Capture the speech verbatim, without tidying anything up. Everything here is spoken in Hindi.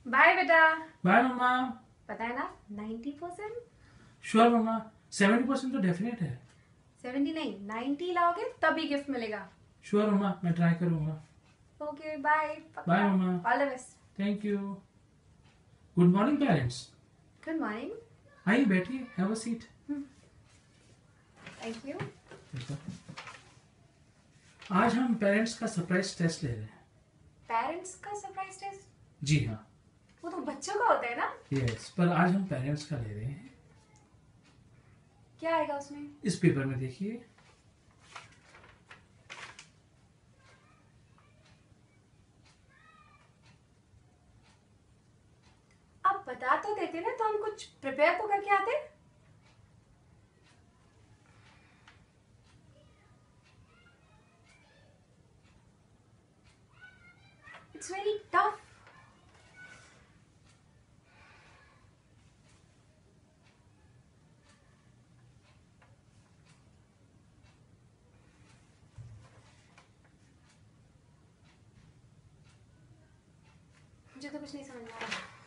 बाय बेटा। बाय मम्मा। पता है ना नाइन्टी परसेंट। श्योर मम्मा, सेवेंटी परसेंट तो डेफिनेट है। सेवेंटी नहीं, नाइन्टी लाओगे तभी गिफ्ट मिलेगा। श्योर मम्मा, मैं ट्राई करूंगा। Okay bye. बाय मम्मा। All the best. Thank you. Good morning parents. Good morning. आइए बैठिए, have a seat. Thank you. आज हम पेरेंट्स का सरप्राइज टेस्ट ले रहे हैं। पेरेंट्स का सरप्राइज टेस्ट? जी हाँ। वो तो बच्चों का होता है ना। यस, पर आज हम पेरेंट्स का ले रहे हैं। क्या आएगा उसमें? इस पेपर में देखिए। आप बता तो देते ना, तो हम कुछ प्रिपेयर तो करके आते। It's very tough. मुझे तो कुछ नहीं समझ आ रहा।